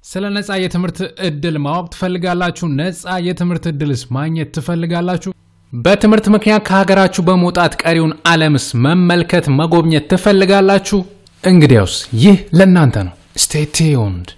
ስለ ነፃ የትምህርት እድል ማወቅ ትፈልጋላችሁ? ነፃ የትምህርት እድልስ ማግኘት ትፈልጋላችሁ? በትምህርት ምክንያት ከሀገራችሁ በመውጣት ቀሪውን ዓለምስ መመልከት መጎብኘት ትፈልጋላችሁ? እንግዲያውስ ይህ ለእናንተ ነው። Stay tuned.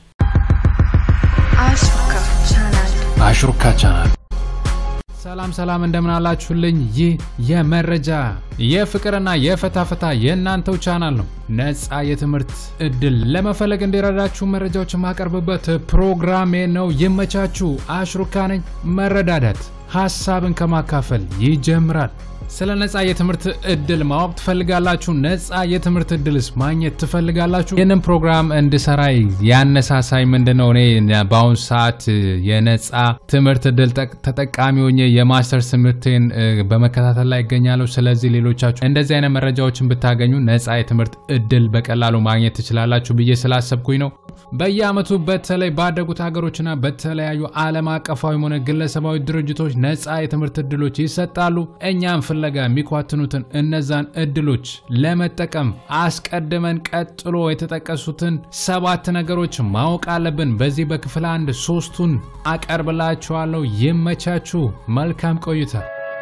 አሽሩካ ቻናል ሰላም እንደምን አላችሁልኝ? ይህ የመረጃ የፍቅርና የፈታፈታ የእናንተው ቻናል ነው። ነፃ የትምህርት እድል ለመፈለግ እንዲረዳችሁ መረጃዎችን ማቀርብበት ፕሮግራሜ ነው። ይመቻችሁ። አሽሩካ ነኝ። መረዳዳት ሐሳብን ከማካፈል ይጀምራል። ስለ ነፃ የትምህርት እድል ማወቅ ትፈልጋላችሁ? ነፃ የትምህርት እድልስ ማግኘት ትፈልጋላችሁ? ይህንን ፕሮግራም እንድሰራ ያነሳሳይ ምንድነው? እኔ በአሁን ሰዓት የነፃ ትምህርት እድል ተጠቃሚ ሆኜ የማስተርስ ትምህርቴን በመከታተል ላይ እገኛለሁ። ስለዚህ ሌሎቻችሁ እንደዚህ አይነት መረጃዎችን ብታገኙ ነፃ የትምህርት እድል በቀላሉ ማግኘት ትችላላችሁ ብዬ ስላሰብኩኝ ነው። በየአመቱ በተለይ ባደጉት ሀገሮችና በተለያዩ ዓለም አቀፋዊ ሆነ ግለሰባዊ ድርጅቶች ነፃ የትምህርት እድሎች ይሰጣሉ። እኛም ፍለጋ የሚኳትኑትን እነዛን እድሎች ለመጠቀም አስቀድመን ቀጥሎ የተጠቀሱትን 7 ነገሮች ማወቅ አለብን። በዚህ በክፍል 1 3ቱን አቀርብላችኋለሁ። ይመቻችሁ። መልካም ቆይታ።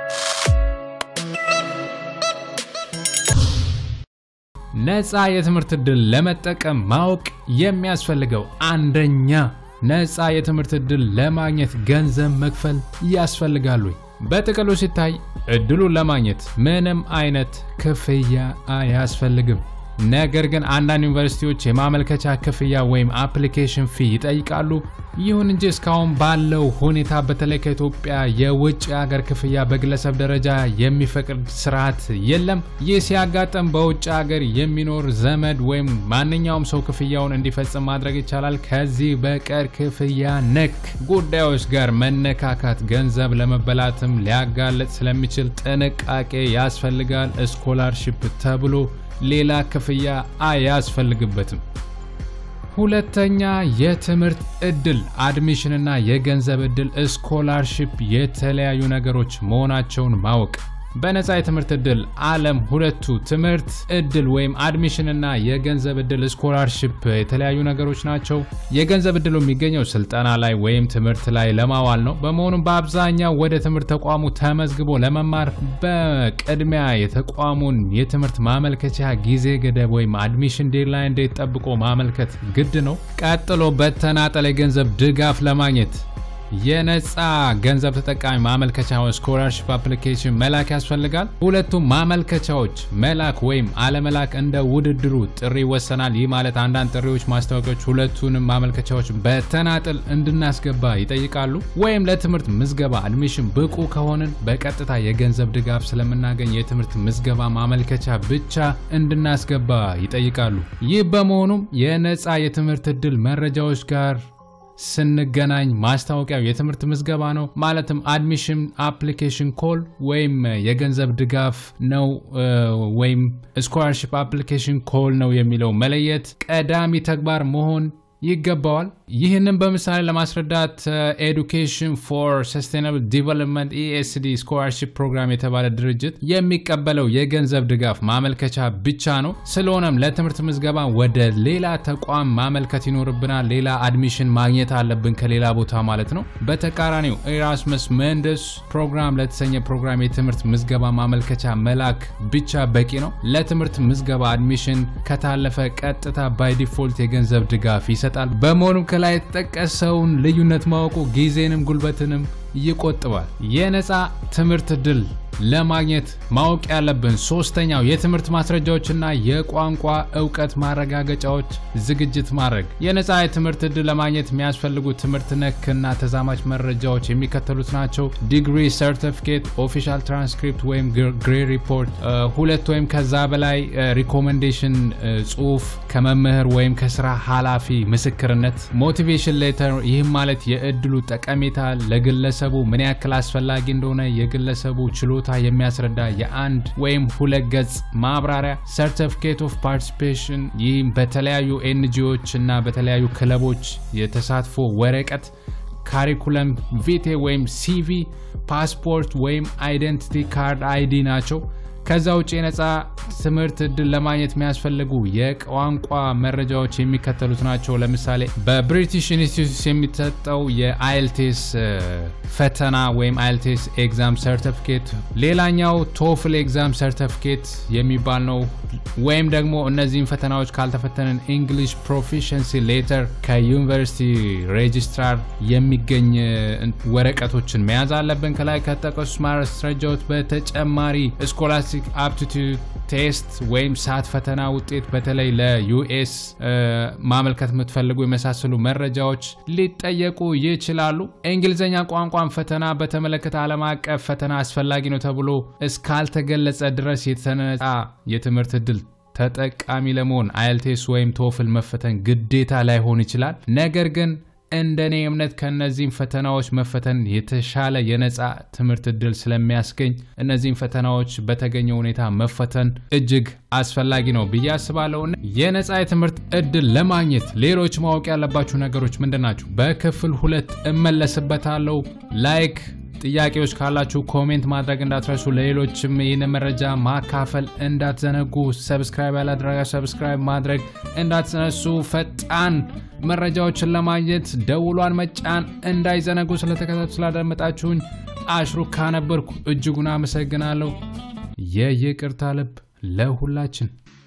ነፃ የትምህርት እድል ለመጠቀም ማወቅ የሚያስፈልገው አንደኛ ነፃ የትምህርት እድል ለማግኘት ገንዘብ መክፈል ያስፈልጋል። በጥቅሉ ሲታይ እድሉን ለማግኘት ምንም አይነት ክፍያ አያስፈልግም። ነገር ግን አንዳንድ ዩኒቨርሲቲዎች የማመልከቻ ክፍያ ወይም አፕሊኬሽን ፊ ይጠይቃሉ። ይሁን እንጂ እስካሁን ባለው ሁኔታ በተለይ ከኢትዮጵያ የውጭ ሀገር ክፍያ በግለሰብ ደረጃ የሚፈቅድ ስርዓት የለም። ይህ ሲያጋጥም በውጭ ሀገር የሚኖር ዘመድ ወይም ማንኛውም ሰው ክፍያውን እንዲፈጽም ማድረግ ይቻላል። ከዚህ በቀር ክፍያ ነክ ጉዳዮች ጋር መነካካት ገንዘብ ለመበላትም ሊያጋለጥ ስለሚችል ጥንቃቄ ያስፈልጋል። ስኮላርሺፕ ተብሎ ሌላ ክፍያ አያስፈልግበትም። ሁለተኛ የትምህርት እድል አድሚሽን እና የገንዘብ እድል ስኮላርሺፕ የተለያዩ ነገሮች መሆናቸውን ማወቅ። በነፃ የትምህርት እድል ዓለም ሁለቱ ትምህርት እድል ወይም አድሚሽን እና የገንዘብ እድል ስኮላርሺፕ የተለያዩ ነገሮች ናቸው። የገንዘብ እድሉ የሚገኘው ስልጠና ላይ ወይም ትምህርት ላይ ለማዋል ነው። በመሆኑም በአብዛኛው ወደ ትምህርት ተቋሙ ተመዝግቦ ለመማር በቅድሚያ የተቋሙን የትምህርት ማመልከቻ ጊዜ ገደብ ወይም አድሚሽን ዴድላይን ዴት ጠብቆ ማመልከት ግድ ነው። ቀጥሎ በተናጠል የገንዘብ ድጋፍ ለማግኘት የነፃ ገንዘብ ተጠቃሚ ማመልከቻ ስኮላርሺፕ አፕሊኬሽን መላክ ያስፈልጋል። ሁለቱም ማመልከቻዎች መላክ ወይም አለመላክ እንደ ውድድሩ ጥሪ ይወሰናል። ይህ ማለት አንዳንድ ጥሪዎች ማስታወቂያዎች ሁለቱንም ማመልከቻዎች በተናጠል እንድናስገባ ይጠይቃሉ። ወይም ለትምህርት ምዝገባ አድሚሽን ብቁ ከሆነን በቀጥታ የገንዘብ ድጋፍ ስለምናገኝ የትምህርት ምዝገባ ማመልከቻ ብቻ እንድናስገባ ይጠይቃሉ። ይህ በመሆኑም የነፃ የትምህርት እድል መረጃዎች ጋር ስንገናኝ ማስታወቂያው የትምህርት ምዝገባ ነው ማለትም አድሚሽን አፕሊኬሽን ኮል ወይም የገንዘብ ድጋፍ ነው ወይም ስኮላርሺፕ አፕሊኬሽን ኮል ነው የሚለው መለየት ቀዳሚ ተግባር መሆን ይገባዋል። ይህንን በምሳሌ ለማስረዳት ኤዱኬሽን ፎር ሰስቴናብል ዲቨሎፕመንት ESD ስኮላርሺፕ ፕሮግራም የተባለ ድርጅት የሚቀበለው የገንዘብ ድጋፍ ማመልከቻ ብቻ ነው። ስለሆነም ለትምህርት ምዝገባ ወደ ሌላ ተቋም ማመልከት ይኖርብናል። ሌላ አድሚሽን ማግኘት አለብን ከሌላ ቦታ ማለት ነው። በተቃራኒው ኤራስመስ መንደስ ፕሮግራም ለተሰኘ ፕሮግራም የትምህርት ምዝገባ ማመልከቻ መላክ ብቻ በቂ ነው። ለትምህርት ምዝገባ አድሚሽን ከታለፈ ቀጥታ ባይ ዲፎልት የገንዘብ ድጋፍ ይሰጣል። በመሆኑም ከላይ የተጠቀሰውን ልዩነት ማወቁ ጊዜንም ጉልበትንም ይቆጥባል። የነፃ ትምህርት እድል ለማግኘት ማወቅ ያለብን ሶስተኛው የትምህርት ማስረጃዎችና የቋንቋ ዕውቀት ማረጋገጫዎች ዝግጅት ማድረግ። የነፃ የትምህርት እድል ለማግኘት የሚያስፈልጉ ትምህርት ነክና ተዛማጅ መረጃዎች የሚከተሉት ናቸው። ዲግሪ ሰርቲፊኬት፣ ኦፊሻል ትራንስክሪፕት ወይም ግሬድ ሪፖርት፣ ሁለት ወይም ከዛ በላይ ሪኮሜንዴሽን ጽሁፍ ከመምህር ወይም ከስራ ኃላፊ ምስክርነት፣ ሞቲቬሽን ሌተር። ይህም ማለት የእድሉ ጠቀሜታ ለግለሰቡ ምን ያክል አስፈላጊ እንደሆነ የግለሰቡ ችሎታ የሚያስረዳ የአንድ ወይም ሁለት ገጽ ማብራሪያ። ሰርቲፊኬት ኦፍ ፓርቲሲፔሽን፣ ይህም በተለያዩ ኤንጂኦዎች እና በተለያዩ ክለቦች የተሳትፎ ወረቀት። ካሪኩለም ቪቴ ወይም CV፣ ፓስፖርት ወይም አይደንቲቲ ካርድ ID ናቸው። ከዛ ውጪ የነጻ ትምህርት እድል ለማግኘት የሚያስፈልጉ የቋንቋ መረጃዎች የሚከተሉት ናቸው። ለምሳሌ በብሪቲሽ ኢንስቲትዩት የሚሰጠው የአይኤልቲኤስ ፈተና ወይም አይኤልቲኤስ ኤግዛም ሰርቲፊኬት፣ ሌላኛው ቶፍል ኤግዛም ሰርቲፊኬት የሚባል ነው። ወይም ደግሞ እነዚህን ፈተናዎች ካልተፈተንን እንግሊሽ ፕሮፊሸንሲ ሌተር ከዩኒቨርሲቲ ሬጅስትራር የሚገኝ ወረቀቶችን መያዝ አለብን። ከላይ ከተጠቀሱት ማስረጃዎች በተጨማሪ ስኮላስቲክ aptitude ቴስት ወይም ሳት ፈተና ውጤት በተለይ ለዩኤስ ማመልከት የምትፈልጉ የመሳሰሉ መረጃዎች ሊጠየቁ ይችላሉ። እንግሊዘኛ ቋንቋን ፈተና በተመለከተ ዓለም አቀፍ ፈተና አስፈላጊ ነው ተብሎ እስካልተገለጸ ድረስ የተነጻ የትምህርት እድል ተጠቃሚ ለመሆን አይኤልቲኤስ ወይም ቶፍል መፈተን ግዴታ ላይሆን ይችላል። ነገር ግን እንደኔ እምነት ከነዚህም ፈተናዎች መፈተን የተሻለ የነጻ ትምህርት እድል ስለሚያስገኝ እነዚህን ፈተናዎች በተገኘው ሁኔታ መፈተን እጅግ አስፈላጊ ነው ብዬ አስባለሁ። የነጻ የትምህርት እድል ለማግኘት ሌሎች ማወቅ ያለባችሁ ነገሮች ምንድናቸው? በክፍል 2 እመለስበታለሁ። ላይክ ጥያቄዎች ካላችሁ ኮሜንት ማድረግ እንዳትረሱ። ለሌሎችም ይህን መረጃ ማካፈል እንዳትዘነጉ። ሰብስክራይብ ያላደረጋችሁ ሰብስክራይብ ማድረግ እንዳትነሱ። ፈጣን መረጃዎችን ለማግኘት ደውሏን መጫን እንዳይዘነጉ። ስለተከታተላችሁ ስላዳመጣችሁኝ አሽሩካ ነበርኩ። እጅጉን አመሰግናለሁ። የይቅርታ ልብ ለሁላችን።